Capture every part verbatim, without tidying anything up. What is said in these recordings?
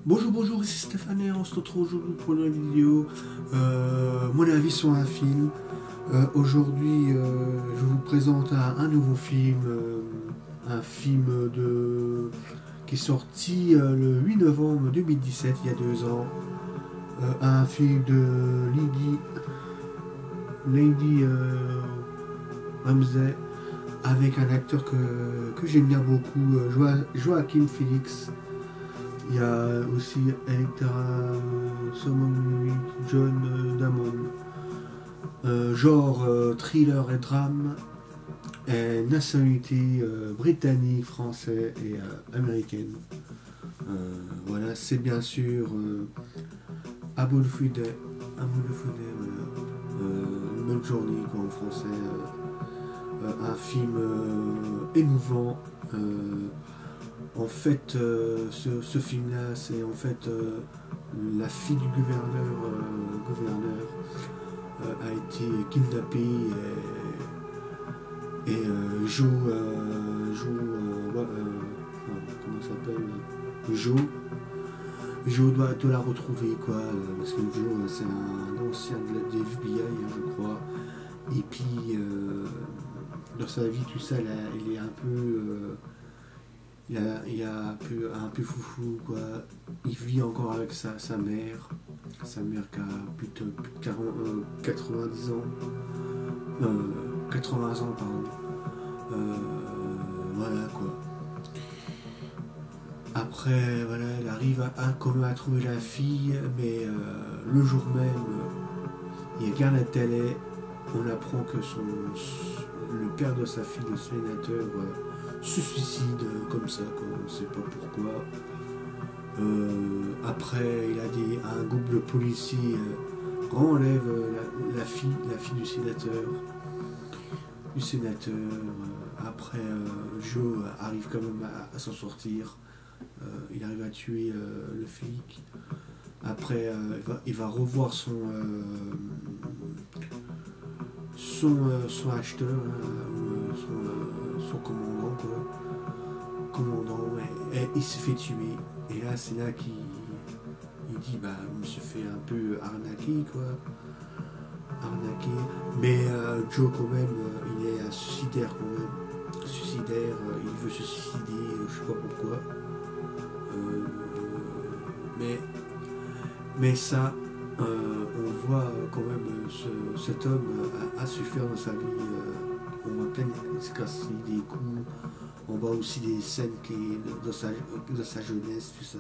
Bonjour, bonjour, ici Stéphane et on se retrouve aujourd'hui pour une nouvelle vidéo. Euh, mon avis sur un film. Euh, aujourd'hui, euh, je vous présente un, un nouveau film, euh, un film de qui est sorti euh, le huit novembre deux mille dix-sept, il y a deux ans. Euh, un film de Lady, Lady euh, Ramsey avec un acteur que, que j'aime bien beaucoup, euh, Joa- Joaquin Phoenix. Il y a aussi Electra Salmon, John euh, Damon. Euh, genre euh, thriller et drame, et nationalité euh, britannique, français et euh, américaine. Euh, voilà, c'est bien sûr euh, Aboul Foudet, Aboul Foudet, voilà. Euh, une bonne journée quoi, en français. Euh, euh, un film euh, émouvant. Euh, En fait, euh, ce, ce film-là, c'est en fait euh, la fille du gouverneur, euh, gouverneur euh, a été kidnappée et, et euh, Joe, euh, Joe euh, ouais, euh, non, comment ça s'appelle Joe, Joe doit, doit la retrouver quoi, euh, parce que Joe euh, c'est un ancien de la de F B I, hein, je crois. Et puis euh, dans sa vie, tout ça, là, il est un peu euh, Il, a, il a un peu, un peu foufou, quoi. Il vit encore avec sa, sa mère. Sa mère qui a plus de, plus de quarante, euh, quatre-vingt-dix ans. Euh, quatre-vingts ans, pardon. Euh, voilà, quoi. Après, voilà, elle arrive à, à, quand même à trouver la fille, mais euh, le jour même, il regarde la télé. On apprend que son, le père de sa fille, le sénateur, euh, se suicide euh, comme ça, quoi. On ne sait pas pourquoi. Euh, après, il a dit à un groupe de policiers euh, enlève la, la fille, la fille du sénateur, du sénateur. Euh, après, euh, Joe arrive quand même à, à s'en sortir. Euh, il arrive à tuer euh, le flic. Après, euh, il, va, il va revoir son euh, son, euh, son acheteur, euh, son, euh, son commandant, quoi. Commandant, et, et il se fait tuer. Et là, c'est là qu'il il dit bah il se fait un peu arnaquer quoi, arnaquer. Mais euh, Joe quand même, euh, il est euh, suicidaire quand même, suicidaire, euh, il veut se suicider, euh, je sais pas pourquoi. Euh, mais mais ça, euh, on voit quand même euh, ce, cet homme a, a su faire dans sa vie. Euh, on voit plein de se casser des coups. On voit aussi des scènes qui de, de sa de sa jeunesse, tout ça.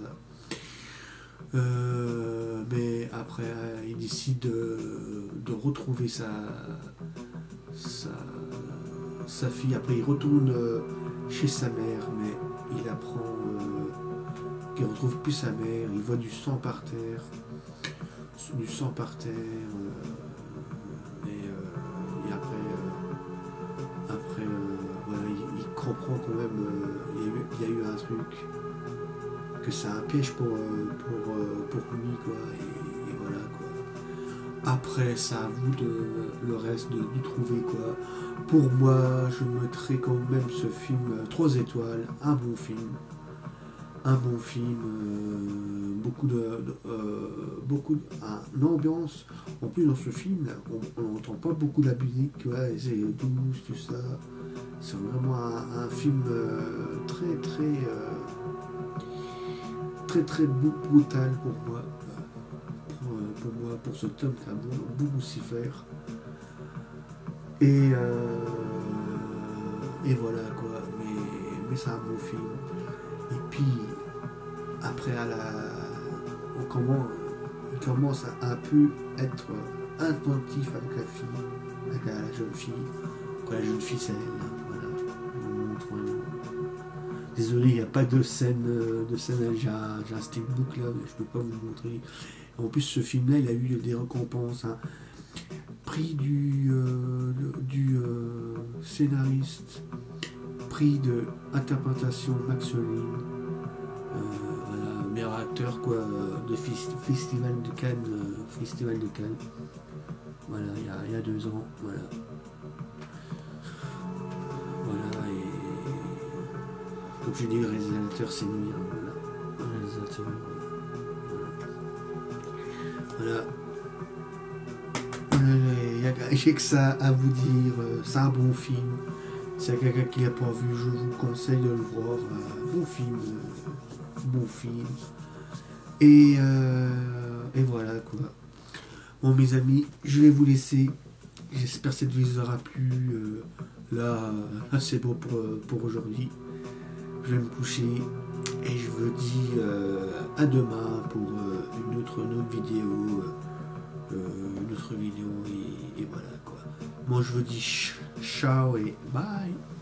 Euh, mais après, euh, il décide de, de retrouver sa, sa, sa fille. Après, il retourne euh, chez sa mère, mais il apprend euh, qu'il ne retrouve plus sa mère. Il voit du sang par terre, du sang par terre. Euh, et, euh, et après, euh, après euh, voilà, il, il comprend quand même euh, il, y a eu, il y a eu un truc, que c'est un piège pour, euh, pour, euh, pour lui, quoi, et, et voilà, quoi. Après, c'est à vous de le reste de, de trouver, quoi. Pour moi, je mettrais quand même ce film euh, trois étoiles, un bon film. Un bon film, euh, beaucoup de. de euh, beaucoup de, une ambiance. En plus, dans ce film, on n'entend pas beaucoup de la musique, ouais, c'est douce, tout ça. C'est vraiment un, un film euh, très, très. Euh, très très brutal pour moi, pour, pour moi, pour ce tome qui a beaucoup s'y faire. Et, euh, et voilà quoi, mais, mais c'est un bon film. Et puis après, à la, on commence, il commence à un peu être attentif avec la fille, avec la, la jeune fille. Quand la jeune fille c'est elle, voilà. On montre vraiment. Désolé, il n'y a pas de scène, de scène j'ai un, j'ai un steelbook là, mais je peux pas vous le montrer. En plus, ce film-là, il a eu des récompenses. Hein. Prix du, euh, du euh, scénariste, prix de interprétation Maxoline, euh, voilà, meilleur acteur quoi, de Festival de Cannes, euh, Festival de Cannes. Voilà, il y a, il y a deux ans, voilà. Voilà, et comme je dis, le réalisateur c'est lui, hein, voilà. Le réalisateur. Voilà. J'ai que ça à vous dire. C'est un bon film. S'il y a quelqu'un qui l'a pas vu, je vous conseille de le voir. Bon film. Bon film. Et, euh, et voilà quoi. Bon mes amis, je vais vous laisser. J'espère que cette vidéo vous aura plu. Euh, là, là c'est bon pour, pour aujourd'hui. Je vais me coucher. Et je vous dis euh, à demain pour euh, une, autre, une autre vidéo. Euh, une autre vidéo. Et, et voilà quoi. Moi je vous dis ciao et bye.